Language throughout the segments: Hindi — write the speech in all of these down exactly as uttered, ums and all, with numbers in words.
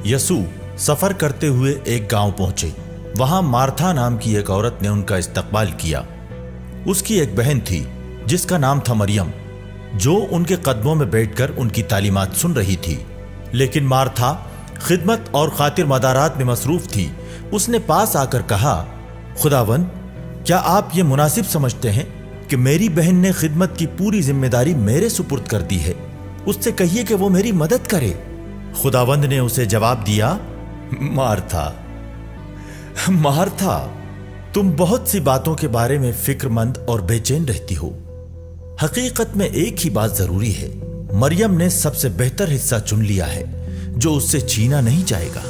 यसू सफर करते हुए एक गांव पहुंचे। वहां मार्था नाम की एक औरत ने उनका इस्तकबाल किया। उसकी एक बहन थी जिसका नाम था मरियम, जो उनके कदमों में बैठकर उनकी तालीमात सुन रही थी। लेकिन मार्था खिदमत और खातिर मदारात में मसरूफ थी। उसने पास आकर कहा, खुदावंद, क्या आप ये मुनासिब समझते हैं कि मेरी बहन ने खिदमत की पूरी जिम्मेदारी मेरे सुपुर्द कर दी है? उससे कहिए कि वो मेरी मदद करे। खुदावंद ने उसे जवाब दिया, मार्था मार्था तुम बहुत सी बातों के बारे में फिक्रमंद और बेचैन रहती हो। हकीकत में एक ही बात जरूरी है। मरियम ने सबसे बेहतर हिस्सा चुन लिया है जो उससे छीना नहीं जाएगा।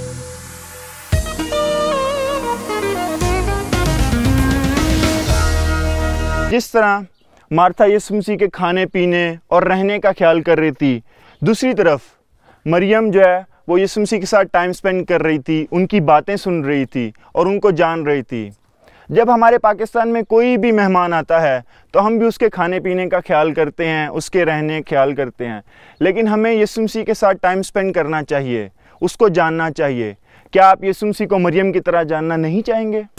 जिस तरह मार्था यीशु मसीह के खाने पीने और रहने का ख्याल कर रही थी, दूसरी तरफ मरियम जो है वो यीशु मसीह के साथ टाइम स्पेंड कर रही थी, उनकी बातें सुन रही थी और उनको जान रही थी। जब हमारे पाकिस्तान में कोई भी मेहमान आता है तो हम भी उसके खाने पीने का ख्याल करते हैं, उसके रहने का ख्याल करते हैं, लेकिन हमें यीशु मसीह के साथ टाइम स्पेंड करना चाहिए, उसको जानना चाहिए। क्या आप यीशु मसीह को मरियम की तरह जानना नहीं चाहेंगे?